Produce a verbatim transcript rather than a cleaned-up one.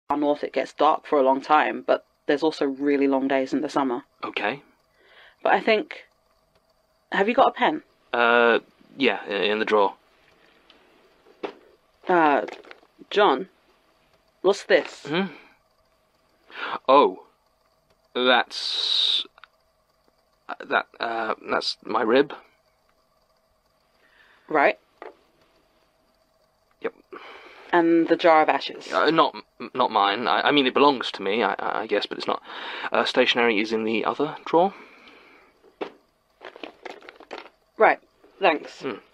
north it gets dark for a long time, but there's also really long days in the summer. Okay. But I think... Have you got a pen? Uh, yeah, in the drawer. Uh, John, what's this? Hmm? Oh, that's... That, uh, that's my rib. Right. Yep. And the jar of ashes? Uh, not not mine. I, I mean, it belongs to me, I, I guess, but it's not. Uh, stationery is in the other drawer. Right. Thanks. Hmm.